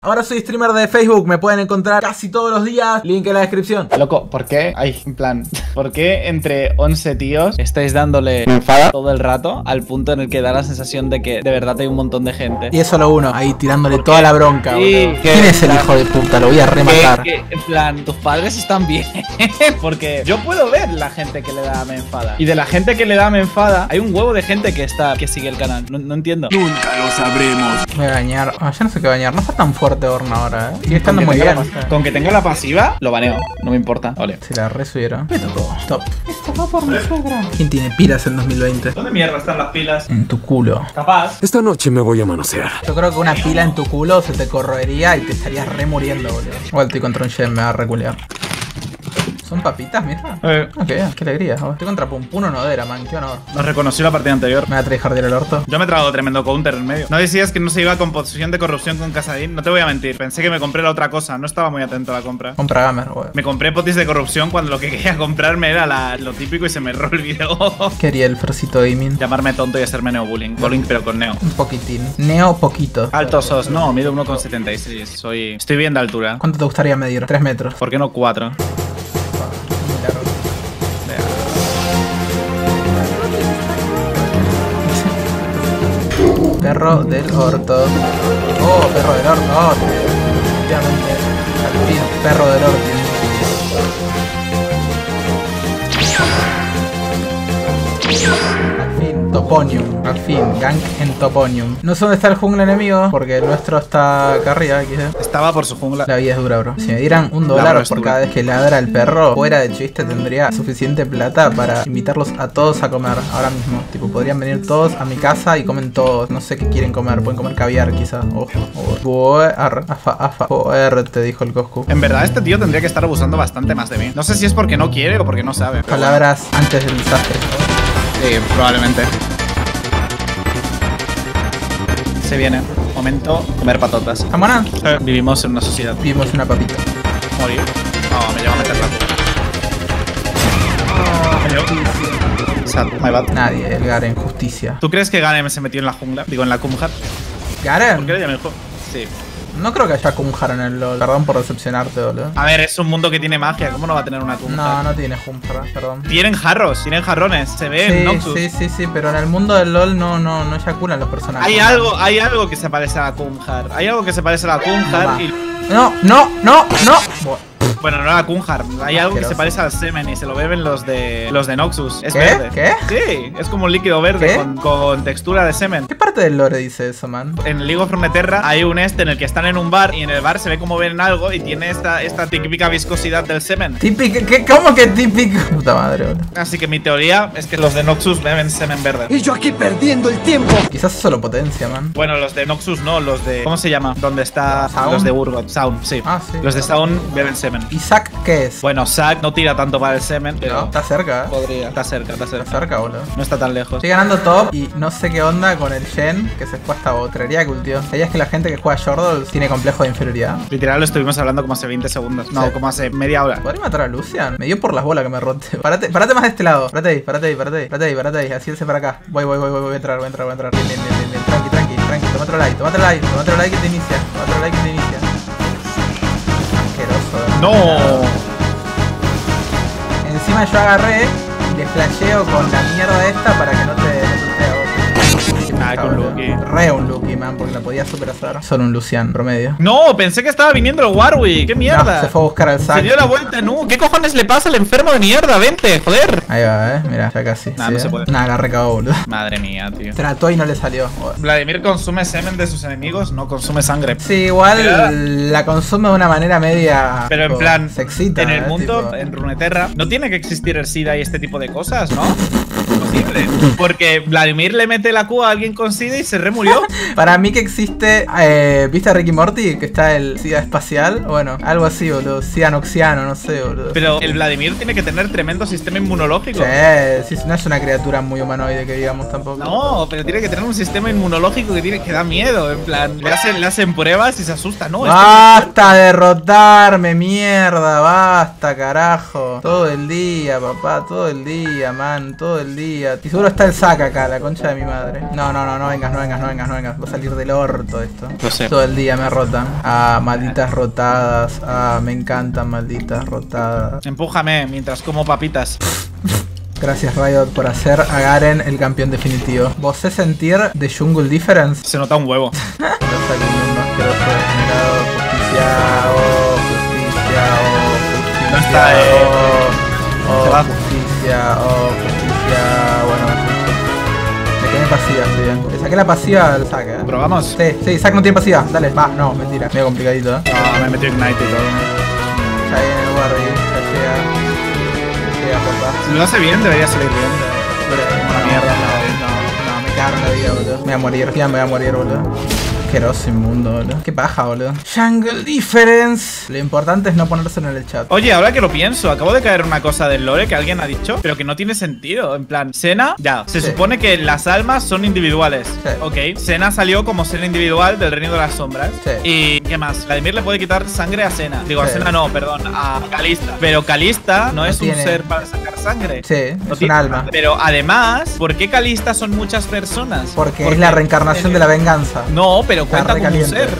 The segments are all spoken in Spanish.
Ahora soy streamer de Facebook, me pueden encontrar casi todos los días, link en la descripción. Loco, ¿por qué? Ay, en plan, ¿por qué entre 11 tíos estáis dándole enfada todo el rato al punto en el que da la sensación de que de verdad hay un montón de gente? Y es solo uno, ahí tirándole toda la bronca, Sí, boludo. ¿Quién es el hijo de puta? Lo voy a rematar. En plan, tus padres están bien. Porque yo puedo ver la gente que le da me enfada. Y de la gente que le da me enfada, hay un huevo de gente que sigue el canal. No entiendo. Nunca lo sabremos. Voy a bañar. Ya no sé qué bañar. No está tan fuerte Horna ahora, Sigue estando muy bien. Con que tenga la pasiva, lo baneo. No me importa. Vale. Si la resubieron. Me tocó. Top. Esto va por mi suegra. ¿Quién tiene pilas en 2020? ¿Dónde mierda están las pilas? En tu culo. Capaz. Esta noche me voy a manosear. Yo creo que una pila en tu culo se te corroería y te estarías re muriendo, boludo. Igual estoy contra un gem, me va a reculear. ¿Son papitas, mija? Ok, qué alegría. Estoy contra Pumpuno Nodera, man, qué honor. Nos reconoció la partida anterior. Me va a tryhardear el orto. Yo me he tragado tremendo counter en medio. No decías que no se iba con posición de corrupción con Casadín. No te voy a mentir. Pensé que me compré la otra cosa. No estaba muy atento a la compra. Compra gamer, wey. Me compré potis de corrupción cuando lo que quería comprarme era lo típico y se me olvidó. ¿Qué haría el Frosito Gaming? Llamarme tonto y hacerme neobullying. Bullying pero con neo. Un poquitín. Neo poquito. Alto sos. No, mido 1,76. Estoy bien de altura. ¿Cuánto te gustaría medir? 3 metros. ¿Por qué no 4? Perro del orto. Oh, perro del orto. Oh, efectivamente. Al fin, perro del orto. Al fin, Toponium. Al fin, gank en Toponium. No sé dónde está el jungla enemigo, porque el nuestro está acá arriba. XD. Estaba por su jungla. La vida es dura, bro. Si me dieran $1 por cada vez que ladra el perro, fuera de chiste tendría suficiente plata para invitarlos a todos a comer ahora mismo. Tipo, podrían venir todos a mi casa y comen todos. No sé qué quieren comer. Pueden comer caviar, quizás. Ojo. Te dijo el Coscu. En verdad, este tío tendría que estar abusando bastante más de mí. No sé si es porque no quiere o porque no sabe. Palabras antes del desastre. Sí, probablemente. Se viene. Momento comer patotas. ¿Está buena? Vivimos en una sociedad. Vimos una papita. Morir. No, me llevo a meterla. Sad, my bad. Nadie, el Garen, justicia. ¿Tú crees que Ganem se metió en la jungla? Digo, en la Kumhar. ¿Garen? ¿Por qué le llamé juego? Sí. No creo que haya Kumhar en el LoL. Perdón por decepcionarte, boludo. A ver, es un mundo que tiene magia. ¿Cómo no va a tener una Kumhar? No, no tiene Kumhar, perdón. Tienen jarros, tienen jarrones. Se ve en Noxus. Sí, pero en el mundo del LoL no eyaculan los personajes. Hay algo que se parece a la Kumhar. Hay algo que se parece a la Kumhar y... No. Bueno, no la Kumhar. Hay algo que se parece al semen y se lo beben los de Noxus. Es ¿Qué? verde. ¿Qué? Sí, es como un líquido verde con textura de semen. ¿Qué parte del lore dice eso, man? En League of Runeterra hay un en el que están en un bar y en el bar se ve como ven algo y tiene esta típica viscosidad del semen. ¿Típica? ¿Cómo que típico? Puta madre, boludo. Así que mi teoría es que los de Noxus beben semen verde. Y yo aquí perdiendo el tiempo. Quizás eso lo potencia, man. Bueno, los de Noxus no, los de... ¿Cómo se llama? ¿Dónde está? ¿Sound? Los de Urgot. Sound, sí. Ah, sí. Los de Sound beben semen. ¿Y Zack qué es? Bueno, Zack no tira tanto para el semen, pero... No, está cerca, Podría. Está cerca. Está cerca, boludo. No está tan lejos. Estoy ganando top y no sé qué onda con el Shen que se fue hasta Botrería, tío. ¿Sabías que la gente que juega Yordles tiene complejo de inferioridad? Literal lo estuvimos hablando como hace 20 segundos. No, Sí. como hace media hora. ¿Podría matar a Lucian? Me dio por las bolas que me rote. Parate más de este lado. Parate ahí. Así él se para acá. Voy a entrar. Bien. Tranqui. Tómate el like que te inicia. Asqueroso. ¡No! Encima yo agarré y le flasheo con la mierda esta para que no te Ah, con Lucky. Re un Lucky, man, porque la podía super hacer. Solo un Lucian promedio. No, pensé que estaba viniendo el Warwick. ¡Qué mierda! No, se fue a buscar al Zack. Se dio la vuelta, no. ¿Qué cojones le pasa al enfermo de mierda? Vente, joder. Ahí va, mira, ya casi. Nah, ¿sí? no se puede. Nah, la recagó, boludo. Madre mía, tío. Trató y no le salió. Vladimir consume semen de sus enemigos, no consume sangre. Sí, igual la consume de una manera media. Pero en plan, sexita. en el mundo, tipo... en Runeterra, no tiene que existir el SIDA y este tipo de cosas, ¿no? Imposible. Porque Vladimir le mete la Q a alguien con SIDA y se remurió. Para mí que existe, ¿viste a Ricky Morty? Que está el SIDA espacial. Bueno, algo así, boludo. SIDA noxiano, no sé, boludo. Pero el Vladimir tiene que tener tremendo sistema inmunológico. Sí, no es una criatura muy humanoide que digamos tampoco. No, pero tiene que tener un sistema inmunológico que da miedo. En plan, le hacen pruebas y se asusta, ¿no? Basta de derrotarme, mierda, basta, carajo. Todo el día, papá, todo el día, man, todo el día. Y seguro está el Zack acá, la concha de mi madre. No, no vengas, no vengas, no vengas, no vengas. Va a salir del orto esto. Lo sé. Todo el día me rotan. Ah, malditas rotadas. Ah, me encantan malditas rotadas. Empújame mientras como papitas. Gracias Riot por hacer a Garen el campeón definitivo. ¿Vos sé sentir The Jungle Difference? Se nota un huevo. Lo saco un mundo asqueroso degenerado. Justicia, oh, justicia, oh, justicia. No está, oh, se va. justicia, oh, justicia. Bueno, me quedé en pasiva, estoy bien. Le saqué la pasiva al Zack, ¿Probamos? Sí, Zack no tiene pasiva. Dale, va, no, mentira. Medio complicadito, No, me he metido Ignite y todo. Ya viene el Warwick, ya llega. Ya llega, papá. Si lo hace bien, debería salir bien. Una mierda. No, me cago en la vida, boludo. Me voy a morir, ya me voy a morir, boludo. Asqueroso inmundo, boludo. Qué paja, boludo. Jungle Difference. Lo importante es no ponérselo en el chat. Oye, ahora que lo pienso, acabo de caer una cosa del lore que alguien ha dicho, pero que no tiene sentido. En plan, Senna, ya, se Sí. supone que las almas son individuales. Sí. Ok, Senna salió como ser individual del Reino de las Sombras. Sí. ¿Y qué más? Vladimir le puede quitar sangre a Senna. Digo, a Sí. Senna no, perdón, a Kalista. Pero Kalista no es un tiene. ser para sacar sangre. Sí, No es un tiene alma. nada. Pero además, ¿por qué Kalista son muchas personas? Porque es la reencarnación de la venganza. No, pero Está cuenta como un recaliente. ser.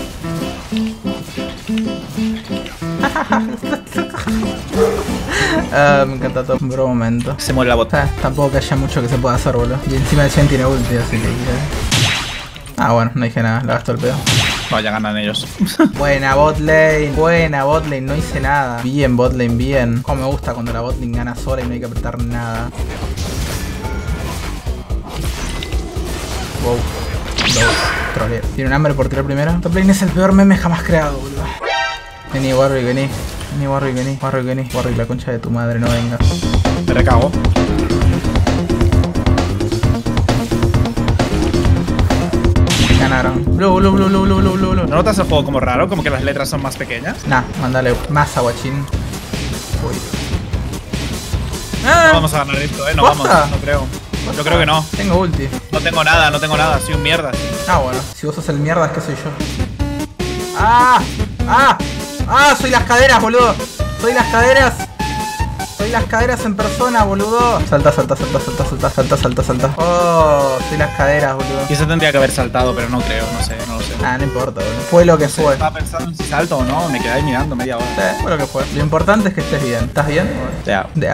Me encanta todo. Bro, momento. Se muere la bota. Tampoco que haya mucho que se pueda hacer, boludo. Y encima el Shen tiene ulti, así que... Ah, bueno, no dije nada, la gasto el pedo. Vaya, ganan ellos. Buena botlane, no hice nada. Bien botlane, bien. Como me gusta cuando la botlane gana sola y no hay que apretar nada. Wow. Troleo. ¿Tiene un hambre por tirar primero? Top lane es el peor meme jamás creado, boludo. Vení, Warwick, vení. Vení, Warwick, vení. Warwick, vení. Warwick, la concha de tu madre, no vengas. Me recago. Ganaron. Blue. ¿No notas el juego como raro? Como que las letras son más pequeñas. Nah, mándale más aguachín. Uy. No vamos a ganar esto, no ¿Posta? vamos, no creo. Yo creo que no. Tengo ulti. No tengo nada, soy un mierda. Ah, bueno. Si vos sos el mierda, es que soy yo. ¡Ah! Soy las caderas, boludo. Soy las caderas. Soy las caderas en persona, boludo. Salta. Oh, soy las caderas, boludo. Y eso tendría que haber saltado, pero no creo, no lo sé. Ah, no importa, boludo. Fue lo que fue. Estaba pensando en si salto o no, me quedé ahí mirando media hora. Sí, fue lo que fue. Lo importante es que estés bien. ¿Estás bien? Ya. Ya.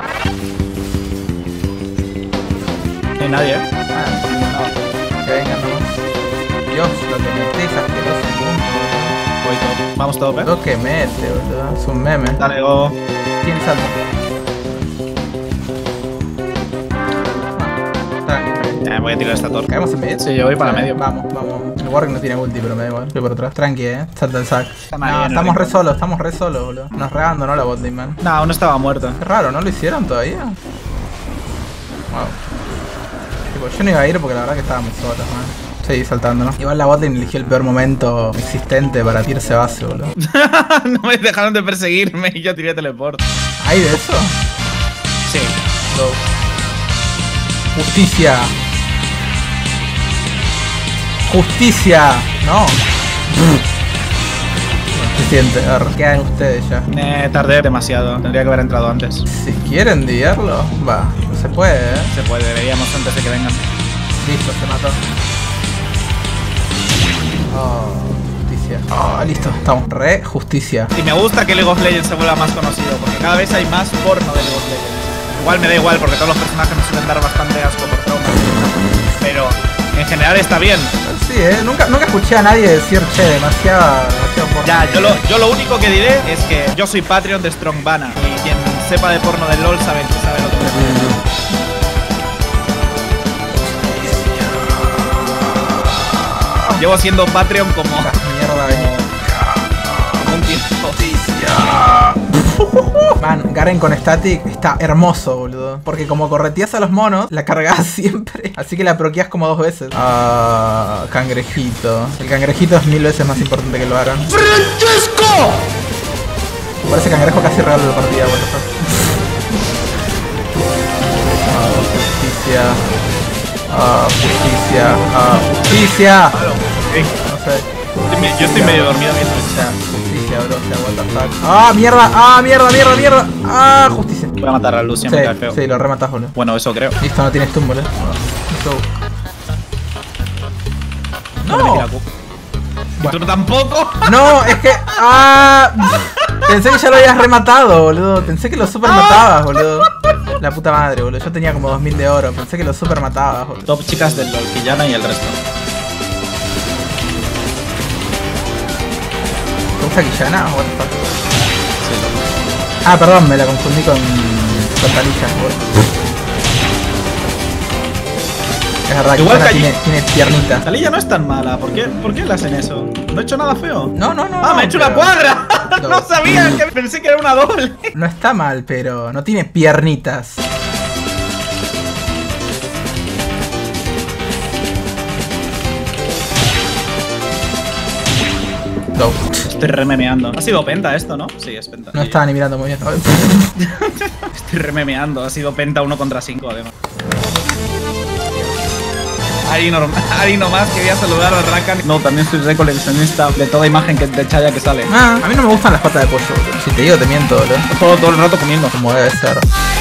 No hay nadie, Que vengan nomás. Dios, lo que metes asqueroso punto. Voy todo. Vamos todo, Lo que mete, boludo. Es un meme. Dale, go. ¿Quién salta? Tranqui. Voy a tirar esta torre. ¿Caemos en medio? Sí, yo voy para medio. Vamos. El Warwick no tiene ulti, pero me da igual. Voy por atrás. Tranqui, salta el sac. mal No, bien, estamos Rico. re solos, boludo. Nos regando, ¿no? La botlane, man. No, uno estaba muerto. Qué raro, ¿no lo hicieron todavía? Wow. Tipo, yo no iba a ir porque la verdad que estábamos solos, man. Seguí saltando, ¿no? Igual la botlane eligió el peor momento existente para tirarse base, boludo. No me dejaron de perseguirme y yo tiré teleport. ¿Hay de eso? Sí. Go. Justicia. No. Suficiente. A ver, quedan ustedes ya. Tardé demasiado. Tendría que haber entrado antes. Si quieren dividirlo, va. No se puede, Se puede, deberíamos antes de que vengan. Listo, se mató. Oh, justicia. Oh, listo, estamos. Re justicia. Y me gusta que League of Legends se vuelva más conocido, porque cada vez hay más porno de League of Legends. Igual me da igual, porque todos los personajes me suelen dar bastante asco por traumas. Pero en general está bien. Sí, nunca escuché a nadie decir, che, demasiado porno. Ya, yo lo único que diré es que yo soy Patreon de Strongbana. Y quien sepa de porno del LOL sabe lo que me refiero. Llevo siendo Patreon como Mierda, un tiempo. Man, Garen con static está hermoso, boludo. Porque como correteas a los monos, la cargas siempre. Así que la proqueas como 2 veces. Ah, cangrejito. El cangrejito es 1000 veces más importante que el Baron. ¡Francesco! Parece cangrejo casi regalo de partida, what the fuck. Justicia. No sé. Yo estoy medio dormido viendo esto. Justicia, bro. What the fuck. Mierda. Justicia. Voy a matar a Lucian, me cae feo. Sí, lo rematas, boludo. Bueno, eso creo. Listo, no tienes stun, boludo. Let's go. No. ¿Y tú tampoco? No, es que... ¡Ah! Pensé que ya lo habías rematado, boludo. Pensé que lo super matabas, boludo. La puta madre, boludo. Yo tenía como 2000 de oro. Pensé que lo super matabas, boludo. Top chicas del LoL, Quillana y el resto. ¿Te gusta Quillana? What the fuck? Sí, Ah, perdón, me la confundí con Talilla, boludo. Es verdad, Igual Quillana tiene piernitas. Talilla no es tan mala. ¿Por qué le hacen eso? No he hecho nada feo. No. ¡Ah, me he hecho una cuadra! No sabía, que pensé que era una doble. No está mal, pero no tiene piernitas. Go. Estoy rememeando. Ha sido penta esto, ¿no? Sí, es penta. No estaba ni mirando muy bien. Estoy rememeando. Ha sido penta 1 contra 5, además. Ari nomás quería saludar a Rakan. No, también soy recoleccionista de toda imagen de Chaya que sale. A mí no me gustan las patas de pollo, boludo. Si te digo, te miento, boludo. Todo el rato comiendo. Como debe ser.